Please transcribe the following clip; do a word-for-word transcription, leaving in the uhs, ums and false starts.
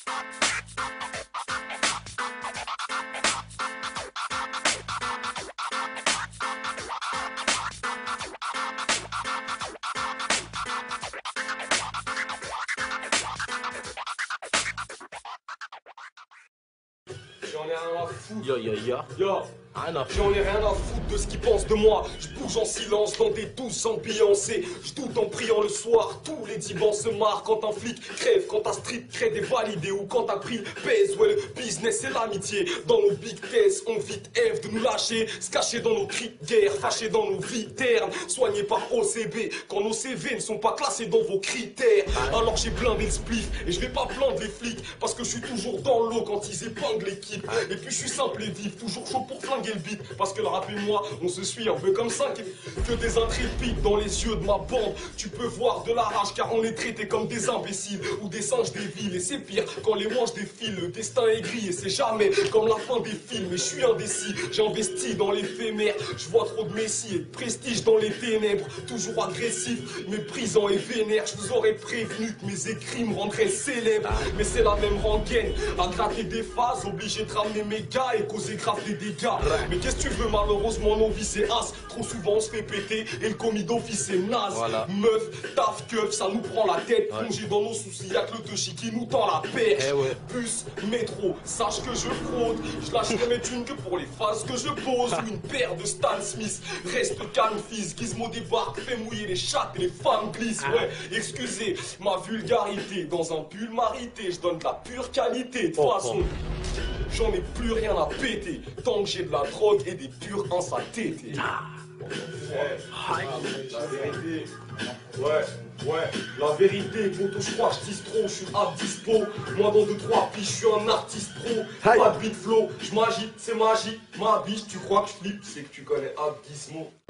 J'en ai rien à foutre. Yo, yo, yo. Yo. Rien à foutre. J'en ai rien à foutre de ce qu'ils pensent de moi. Je bouge en silence dans des douces ambiancées. Je doute en priant le soir. Tous les divans se marrent quand un flic crève, quand ta street crée des validés ou quand t'as pris le pèse. Ouais, le business et l'amitié. Dans nos big tests, on vite F de nous lâcher. Se cacher dans nos cris de guerre, fâchés dans nos vies ternes. Soignés par O C B quand nos C V ne sont pas classés dans vos critères. Alors j'ai blindé le spliff et je vais pas plaindre les flics parce que je suis toujours dans l'eau quand ils épinglent l'équipe. Et puis je suis simple et vif, toujours chaud pour flinguer le beat. Parce que le rap et moi, on se suit un peu comme ça. Que des intrépides dans les yeux de ma bande. Tu peux voir de la rage car on est traités comme des imbéciles ou des singes des villes. Et c'est pire quand les manches défilent. Le destin est gris et c'est jamais comme la fin des films. Et je suis indécis, j'ai investi dans l'éphémère. Je vois trop de messie et de prestige dans les ténèbres. Toujours agressif, méprisant et vénère. Je vous aurais prévenu que mes écrits me rendraient célèbre. Mais c'est la même rengaine, à gratter des phases, obligé de ramener mes gars et causer grave des dégâts. Mais qu'est-ce que tu veux, malheureusement nos vies c'est as. Trop souvent on se fait péter et le commis d'office c'est naze. Voilà. Meuf, taf, keuf, ça nous prend la tête. Ouais. Plongé dans nos soucis, y'a que le touchy qui nous tend la perche. Eh ouais. Bus, métro, sache que je fraude. Je lâcherai mes thunes que pour les phases que je pose. Ou une paire de Stan Smith. Reste calme fils, Gizmo débarque, fait mouiller les chattes et les femmes glissent. Ouais, excusez ma vulgarité. Dans un pull marité, je donne de la pure qualité. De toute Oh, façon, j'en ai plus rien à péter. Tant que j'ai de la drogue et des purs uns à téter. Ouais, la vérité. Ouais, ouais, la vérité, poto, je crois que je dis trop, je suis à dispo. Moi dans deux trois piges, je suis un artiste pro. Pas de beat flow, je m'agite, c'est magique. Ma biche, tu crois que je flippe, c'est que tu connais Ab Gizmo.